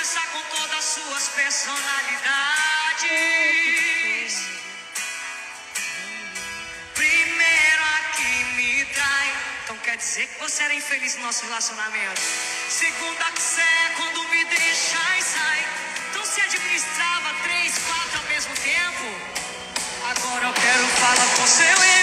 começar com todas as suas personalidades. Primeira que me trai, então quer dizer que você era infeliz no nosso relacionamento. Segunda que você é quando me deixa e sai, então se administrava 3, 4 ao mesmo tempo. Agora eu quero falar com seu